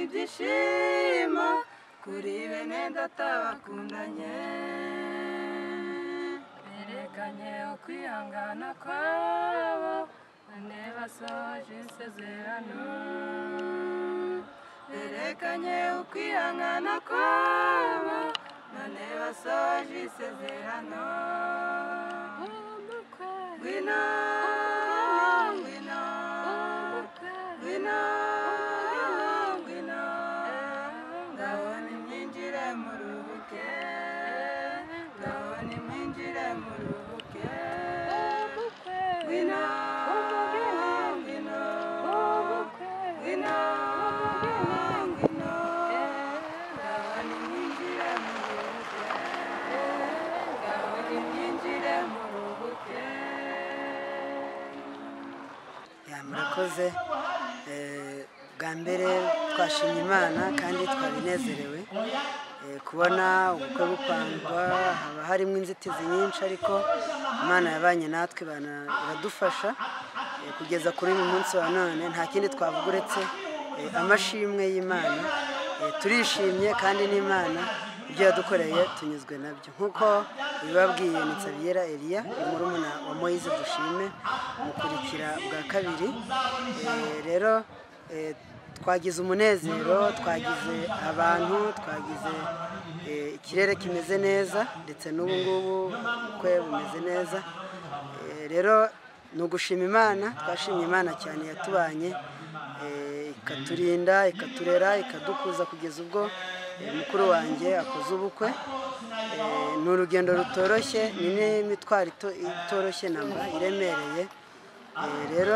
ibyishimo kuri bene data bakundanye berekanye ukwihangana kwabo bane basoje isezerano berekanye ukwihangana kwabo bane basoje isezerano ngwino ngwino ngwino ngwino ngaho nimwinjire mu rubuke ngaho nimwinjire mu rubuke ngwino ngwino ngwino ngwino ngaho nimwinjire mu rubuke ngaho nimwinjire mu rubuke. Murakoze bwa mbere twashimye Imana kandi twabinezerewe kubona ubukwe bupangwa haba harimo inzitizi nyinshi ariko Imana yabanye natwe iradufasha kugeza kuri uyu munsi wa none nta kindi twavuga uretse amashimwe y'Imana turishimye kandi n'Imana ibyo yadukoreye tunyuzwe nabyo nk'uko bibabwiye ni Nsabiyera Elia murumuna wa Moise Dushime mukurikira bwa kabiri rero twagize umunezero twagize abantu twagize ikirere kimeze neza ndetse n'ubu ngubu kwe bumeze neza rero ni ugushima Imana twashimye Imana cyane yatubanye ikaturinda ikaturera ikadukuza kugeza ubwo mukuru wanjye akoze ubukwe ni urugendo rutoroshye ni n'imitwaro itoroshye namba iremereye rero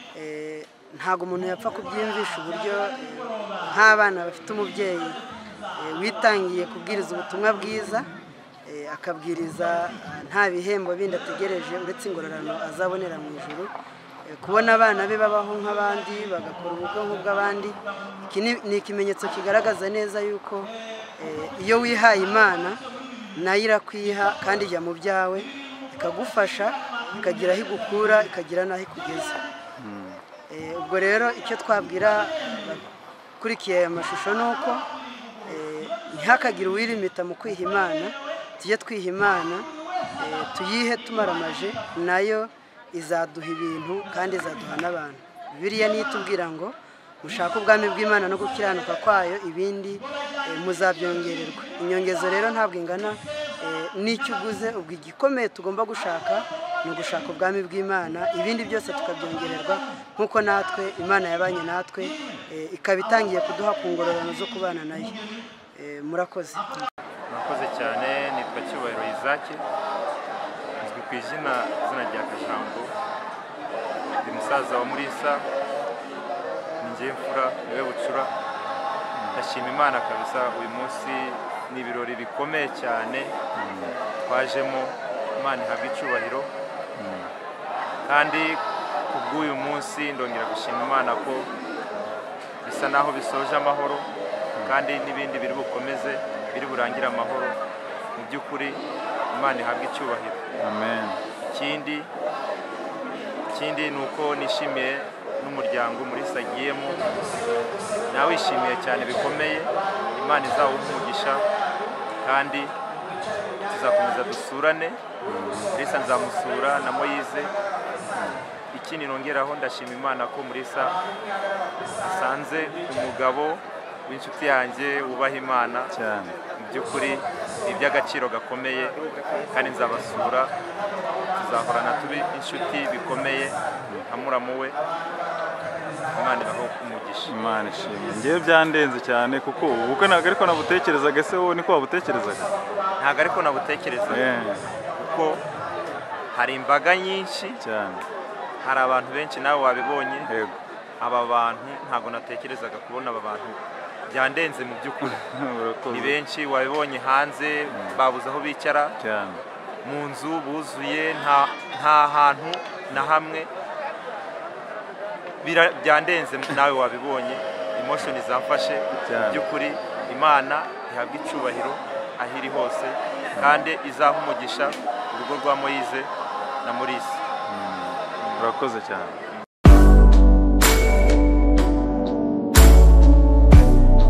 ntago umuntu yapfa kubyiyumvisha uburyo nk'abana bafite umubyeyi witangiye kubwiriza ubutumwa bwiza akabwiriza nta bihembo bindi ategereje uretse ingororano azabonera mu ijuru kubona abana be babaho nk'abandi bagakora ubukwe nk'ubw'abandi iki ni ikimenyetso kigaragaza neza yuko iyo wihaye Imana nayo irakwiha kandi ijya mu byawe ikagufasha ikagira aho igukura ikagira n'aho ikugeza ubwo rero icyo twabwira bakurikiye aya mashusho ni uko ntihakagire uwirimita mu kwiha Imana tujye twiha Imana tuyihe tumaramaje nayo izaduha ibintu kandi izaduha n'abantu. Bibiliya niyo itubwira ngo mushake ubwami bw'Imana no gukiranuka kwayo ibindi muzabyongererwa. Inyongezo rero ntabwo ingana n'icyo uguze, ubwo igikomeye tugomba gushaka ni ugushaka ubwami bw'Imana, ibindi byose tukabyongererwa nk'uko natwe Imana yabanye natwe ikaba itangiye kuduha ku ngororano zo kubana nayo. Murakoze. Murakoze cyane. Nitwa Cyubahiro Isaac, azwi ku izina rya Kajambo, ndi musaza wa Murisa, ni njye mfura niwe bucura. Ndashima Imana kabisa, uyu munsi ni ibirori bikomeye cyane twajemo. Imana ihabwe icyubahiro, kandi kubw'uyu munsi ndongera gushima Imana ko bisa naho bisoje amahoro, kandi n'ibindi biri bukomeze biri burangire amahoro. Mu by'ukuri Imana ihabwe icyubahiro. Amen. Ikindi ni uko nishimiye n'umuryango Murisa agiyemo, nawe wishimiye cyane bikomeye. Imana izawuha umugisha kandi tuzakomeza dusurane. Murisa nzamusura na Moise. Ikindi nongeraho, ndashima Imana ko Murisa asanze umugabo w'inshuti yanjye wubaha Imana cyane. Mu by'ukuri ni iby'agaciro gakomeye, kandi nzabasura, tuzahorana turi inshuti bikomeye nka muramu we. Imana ibaho umugisha. Imana ishimwe. Ngewe byandenze cyane kuko ubukwe ntabwo ariko nabutekerezaga. Se wowe niko wabutekerezaga? Ntabwo ariko nabutekerezaga, kuko hari imbaga nyinshi cyane, hari abantu benshi nawe wabibonye. Yego. Aba bantu ntabwo natekerezaga kubona aba bantu, byandenze mu by'ukuri. Ni benshi wabibonye hanze, babuze aho bicara cyane, mu nzu buzuye, nta hantu na hamwe. Byandenze nawe wabibonye, emotion zafashe. Mu by'ukuri Imana ihabwa icyubahiro aho iri hose, kandi izaha umugisha urugo rwa Moise na Murisa. Murakoze cyane.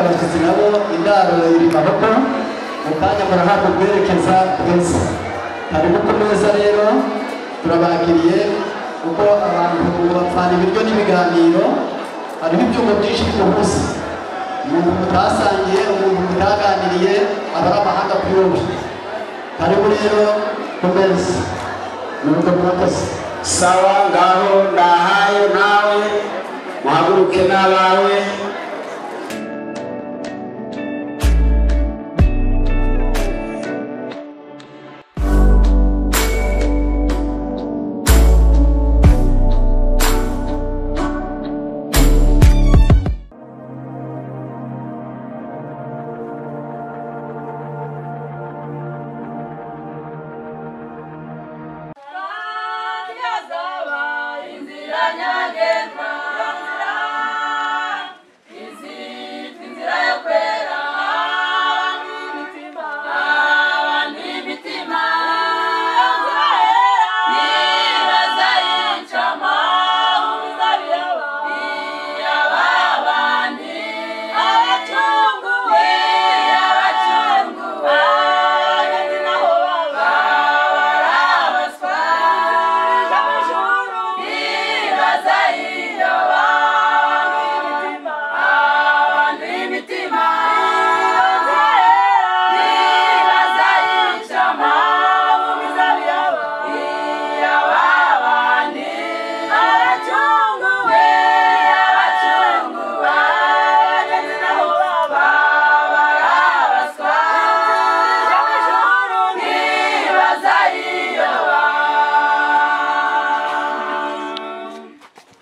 abashyitsi nabo indaro iri maboko mu kanya murahabwa ubwerekeza bwiza harimo ku meza rero turabakiriye kuko abantu bapfana ibiryo n'ibiganiro hariho ibyumba byinshi by'umunsi umuntu mutasangiye umuntu mutaganiriye aba ari amahanga kuri wowe karibu rero ku meza nuko murakoze sawa ngaho ndahaye nawe muhaguruke n'abawe